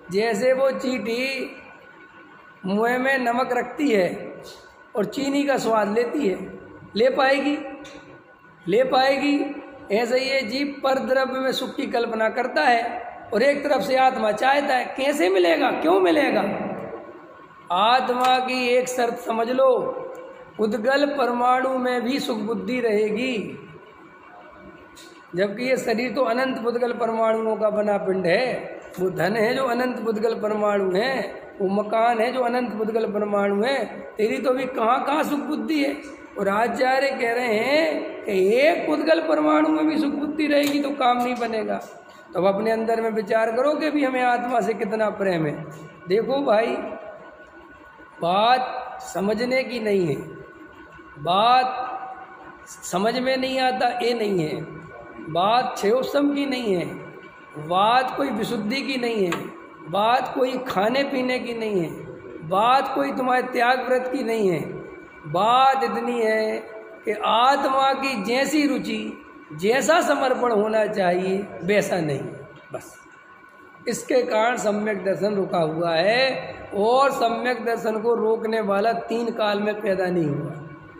जैसे वो चींटी मुँह में नमक रखती है और चीनी का स्वाद लेती है, ले पाएगी? ले पाएगी? ऐसे ही ये जीव पर द्रव्य में सुख की कल्पना करता है और एक तरफ से आत्मा चाहता है। कैसे मिलेगा? क्यों मिलेगा? आत्मा की एक शर्त समझ लो, उद्गल परमाणु में भी सुख बुद्धि रहेगी, जबकि ये शरीर तो अनंत बुद्गल परमाणुओं का बना पिंड है। वो धन है जो अनंत बुद्गल परमाणु है, वो मकान है जो अनंत बुद्गल परमाणु है। तेरी तो अभी कहाँ कहाँ सुख बुद्धि है। और आचार्य कह रहे हैं कि एक बुद्गल परमाणु में भी सुख बुद्धि रहेगी तो काम नहीं बनेगा। तो अब अपने अंदर में विचार करो कि भी हमें आत्मा से कितना प्रेम है। देखो भाई, बात समझने की नहीं है, बात समझ में नहीं आता ये नहीं है, बात क्षयोत्सम की नहीं है, बात कोई विशुद्धि की नहीं है, बात कोई खाने पीने की नहीं है, बात कोई तुम्हारे त्याग व्रत की नहीं है। बात इतनी है कि आत्मा की जैसी रुचि, जैसा समर्पण होना चाहिए वैसा नहीं, बस। इसके कारण सम्यक दर्शन रुका हुआ है, और सम्यक दर्शन को रोकने वाला 3 काल में पैदा नहीं हुआ।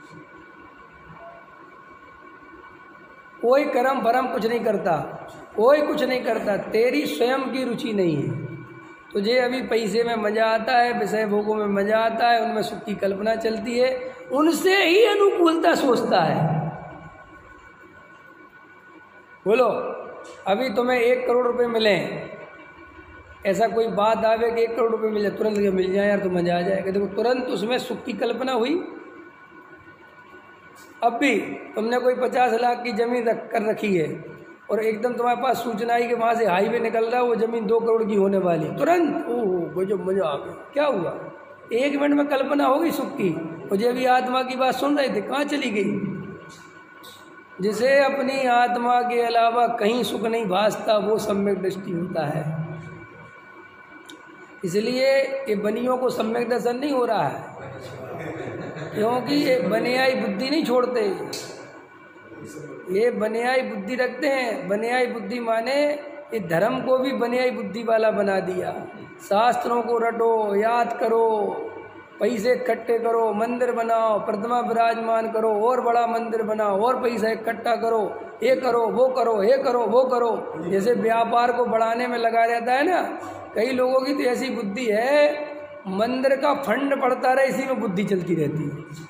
कोई कर्म भरम कुछ नहीं करता, कोई कुछ नहीं करता, तेरी स्वयं की रुचि नहीं है। तुझे अभी पैसे में मज़ा आता है, विषय भोगों में मज़ा आता है, उनमें सुख की कल्पना चलती है, उनसे ही अनुकूलता सोचता है। बोलो, अभी तुम्हें 1 करोड़ रुपए मिले, ऐसा कोई बात आवे कि 1 करोड़ रुपए मिले, तुरंत मिल जाए यार तो मज़ा आ जाएगा। देखो तुरंत उसमें सुख की कल्पना हुई। अब भी तुमने कोई 50 लाख की ज़मीन कर रखी है और एकदम तुम्हारे पास सूचना आई कि वहाँ से हाईवे निकल रहा है, वो ज़मीन 2 करोड़ की होने वाली, तुरंत ओह गजब मज़ा आ गया। क्या हुआ? 1 मिनट में कल्पना होगी सुख की। मुझे अभी आत्मा की बात सुन रहे थे, कहाँ चली गई? जिसे अपनी आत्मा के अलावा कहीं सुख नहीं भासता वो सम्यक दृष्टि होता है। इसलिए ये बनियों को सम्यक दर्शन नहीं हो रहा है, क्योंकि ये बनियाई बुद्धि नहीं छोड़ते, ये बनियाई बुद्धि रखते हैं। बनियाई बुद्धि माने ये धर्म को भी बनियाई बुद्धि वाला बना दिया। शास्त्रों को रटो, याद करो, पैसे इकट्ठे करो, मंदिर बनाओ, प्रतिमा विराजमान करो, और बड़ा मंदिर बनाओ, और पैसा इकट्ठा करो, ये करो वो करो, ये करो वो करो। जैसे व्यापार को बढ़ाने में लगा रहता है ना, कई लोगों की तो ऐसी बुद्धि है, मंदिर का फंड पड़ता रहे इसी में बुद्धि चलती रहती है।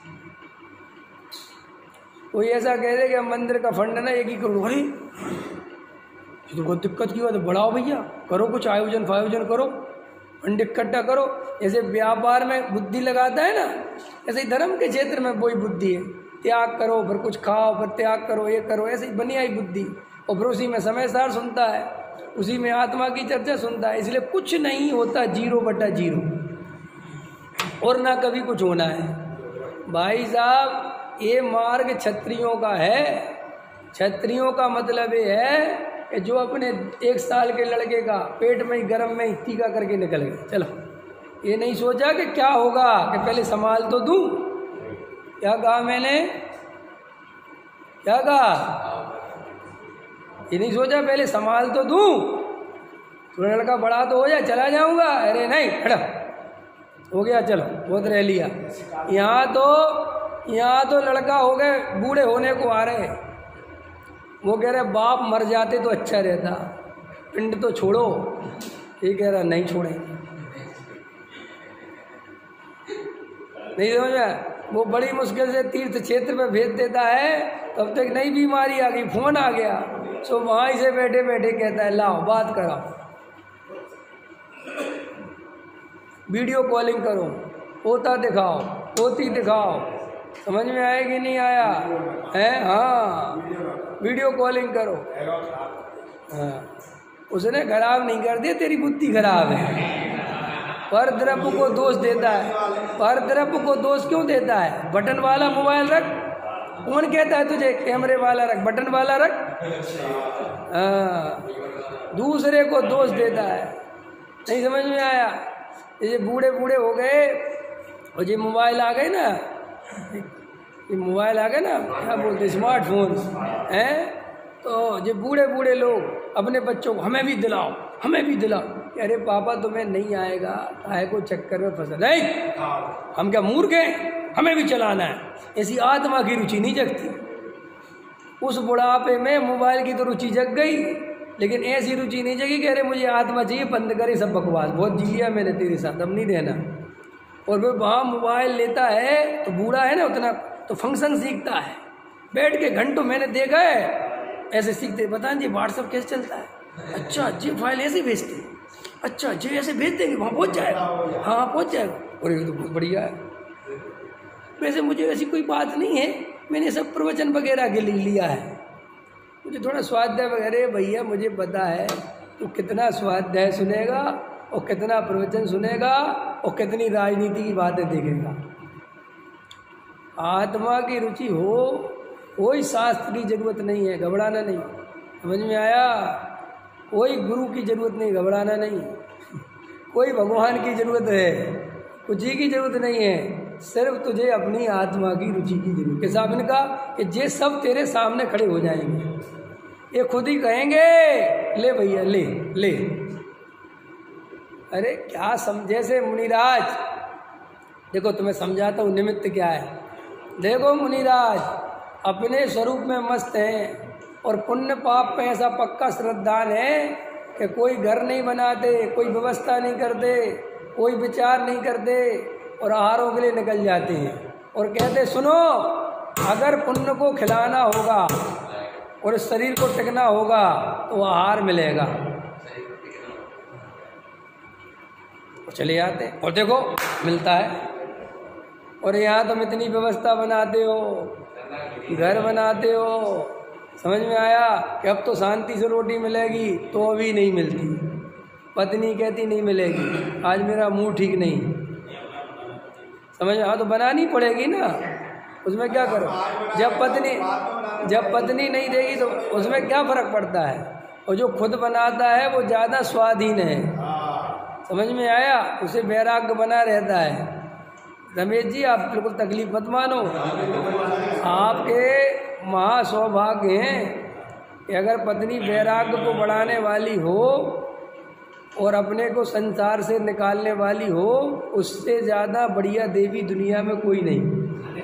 कोई ऐसा कह दे कि मंदिर का फंड है ना 1 ही करोड़, अरे तो बहुत दिक्कत की बात है, बढ़ाओ भैया, करो कुछ आयोजन फायोजन करो, फंड इकट्ठा करो। ऐसे व्यापार में बुद्धि लगाता है ना, ऐसे ही धर्म के क्षेत्र में वही बुद्धि है। त्याग करो, फिर कुछ खाओ, फिर त्याग करो, ये करो, ऐसे ही बनी आई बुद्धि। और फिर उसी में समय सार सुनता है, उसी में आत्मा की चर्चा सुनता है। इसलिए कुछ नहीं होता, 0/0, और ना कभी कुछ होना है। भाई साहब, ये मार्ग क्षत्रियों का है। क्षत्रियों का मतलब ये है कि जो अपने 1 साल के लड़के का पेट में ही गर्म में ही टीका करके निकल गए। चलो, ये नहीं सोचा कि क्या होगा, कि पहले संभाल तो दूं। क्या कहा मैंने? क्या कहा? ये नहीं सोचा पहले संभाल तो दूं, थोड़ा लड़का बड़ा तो हो जाए, चला जाऊंगा। अरे नहीं, खड़ा हो गया, चलो बहुत रह लिया। यहाँ तो लड़का हो गए, बूढ़े होने को आ रहे, वो कह रहे बाप मर जाते तो अच्छा रहता, पिंड तो छोड़ो। ये कह रहा नहीं छोड़ेंगे। नहीं समझा? वो बड़ी मुश्किल से तीर्थ क्षेत्र में भेज देता है, तब तक नई बीमारी आ गई, फोन आ गया। सो वहाँ से बैठे बैठे कहता है लाओ बात कराओ, वीडियो कॉलिंग करो, पोता दिखाओ, पोती दिखाओ। समझ में आया कि नहीं आया है? हाँ, वीडियो कॉलिंग करो। हाँ, उसने खराब नहीं कर दिया, तेरी बुद्धि खराब है। पर द्रव्य को दोष देता है। पर द्रव्य को दोष क्यों देता है? बटन वाला मोबाइल रख, कौन कहता है तुझे कैमरे वाला रख, बटन वाला रख? हाँ, दूसरे को दोष देता है। नहीं समझ में आया? ये बूढ़े बूढ़े हो गए और ये मोबाइल आ गए ना, ये मोबाइल आ गए ना, क्या बोलते स्मार्टफोन हैं, तो ये बूढ़े बूढ़े लोग अपने बच्चों को हमें भी दिलाओ, हमें भी दिलाओ। कि अरे पापा तुम्हें नहीं आएगा, काहे को चक्कर में फंसा। नहीं, हम क्या मूर्ख हैं, हमें भी चलाना है। ऐसी आत्मा की रुचि नहीं जगती। उस बुढ़ापे में मोबाइल की तो रुचि जग गई, लेकिन ऐसी रुचि नहीं जगी कि अरे मुझे आत्मा चाहिए, बंद करे सब बकवास, बहुत जी लिया मैंने तेरे साथ, अब नहीं देना। और वो वहाँ मोबाइल लेता है तो बूढ़ा है ना उतना, तो फंक्शन सीखता है, बैठ के घंटों मैंने देखा है ऐसे सीखते। बता जी व्हाट्सअप कैसे चलता है, अच्छा जी फाइल ऐसे भेजते हैं, अच्छा जी ऐसे भेज देंगे, वहाँ पहुँच जाएगा, हाँ पहुँच जाएगा, और ये तो बहुत बढ़िया है। वैसे मुझे ऐसी कोई बात नहीं है, मैंने सब प्रवचन वगैरह के लिए लिया है, मुझे थोड़ा स्वाध्याय वगैरह, भैया मुझे पता है तो कितना स्वाध्याय सुनेगा और कितना प्रवचन सुनेगा और कितनी राजनीति की बातें देखेगा। आत्मा की रुचि हो, कोई शास्त्र की जरूरत नहीं है, घबराना नहीं। समझ में आया? कोई गुरु की जरूरत नहीं, घबराना नहीं। कोई भगवान की जरूरत है, कुछ ही की जरूरत नहीं है, सिर्फ तुझे अपनी आत्मा की रुचि की जरूरत। किसा ने कहा कि ये सब तेरे सामने खड़े हो जाएंगे, ये खुद ही कहेंगे ले भैया ले ले। अरे क्या समझे से मुनिराज, देखो तुम्हें समझाता हूँ निमित्त क्या है। देखो मुनिराज अपने स्वरूप में मस्त हैं और पुण्य पाप पे ऐसा पक्का श्रद्धान है कि कोई घर नहीं बनाते, कोई व्यवस्था नहीं करते, कोई विचार नहीं करते और आहारों के लिए निकल जाते हैं और कहते सुनो, अगर पुण्य को खिलाना होगा और इस शरीर को टिकना होगा तो आहार मिलेगा, और चले जाते हैं और देखो मिलता है। और यहाँ तुम इतनी व्यवस्था बनाते हो, घर बनाते हो, समझ में आया कि अब तो शांति से रोटी मिलेगी, तो अभी नहीं मिलती। पत्नी कहती नहीं मिलेगी, आज मेरा मूड ठीक नहीं, समझ में? हाँ तो बनानी पड़ेगी ना, उसमें क्या करो। जब पत्नी नहीं देगी तो उसमें क्या फ़र्क पड़ता है। और जो खुद बनाता है वो ज़्यादा स्वाधीन है, समझ में आया, उसे वैराग्य बना रहता है। रमेश जी आप बिल्कुल तकलीफ मत मानो, आपके महा सौभाग्य हैं कि अगर पत्नी वैराग्य को बढ़ाने वाली हो और अपने को संसार से निकालने वाली हो, उससे ज़्यादा बढ़िया देवी दुनिया में कोई नहीं।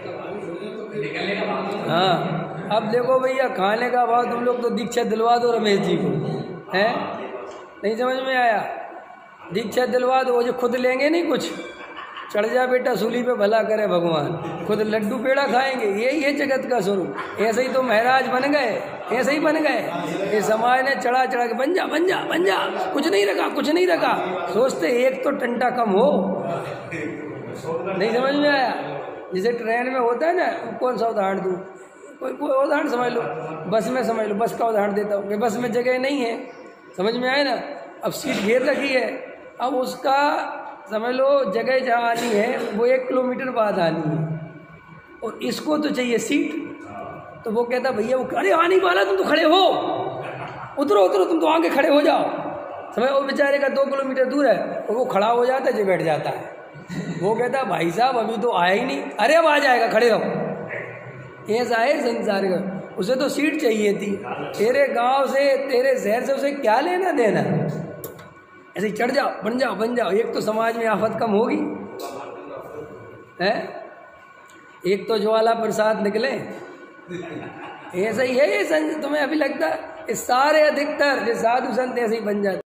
हाँ अब देखो भैया, खाने का भाव तुम लोग तो दीक्षा दिलवा दो रमेश जी को, हैं? नहीं समझ में आया? दीक्षा दिलवा दो, वो जो खुद लेंगे नहीं कुछ, चढ़ जा बेटा सूली पे, भला करे भगवान, खुद लड्डू पेड़ा खाएंगे। ये जगत का स्वरूप। ऐसे ही तो महाराज बन गए, ऐसे ही बन गए। ये समाज ने चढ़ा चढ़ा के बन जा बन जा बन जा, कुछ नहीं रखा कुछ नहीं रखा। सोचते एक तो टंटा कम हो, नहीं समझ में आया? जैसे ट्रेन में होता है ना, कौन सा उदाहरण दूँ, कोई उदाहरण समझ लो, बस में समझ लो, बस का उदाहरण देता हूँ कि बस में जगह नहीं है, समझ में आए ना, अब सीट घेर रखी है, अब उसका समझ लो जगह जहाँ आनी है वो 1 किलोमीटर बाद आनी है, और इसको तो चाहिए सीट। तो वो कहता भैया, वो अरे आने वाला, तुम तो खड़े हो, उतरो उतरो, तुम तो आगे खड़े हो जाओ। समझ, वो बेचारे का 2 किलोमीटर दूर है और वो खड़ा हो जाता है, जो बैठ जाता है। वो कहता भाई साहब अभी तो आया ही नहीं, अरे अब आ जाएगा, खड़े रहो। ऐसा है संसार का, उसे तो सीट चाहिए थी। तेरे गांव से, तेरे शहर से उसे क्या लेना देना। ऐसे ही चढ़ जाओ, बन जाओ बन जाओ, एक तो समाज में आफत कम होगी है, एक तो ज्वाला प्रसाद निकले। ऐसा ही है ये तुम्हें अभी लगता है, सारे अधिकतर जो साधु संत ऐसे ही बन जाते।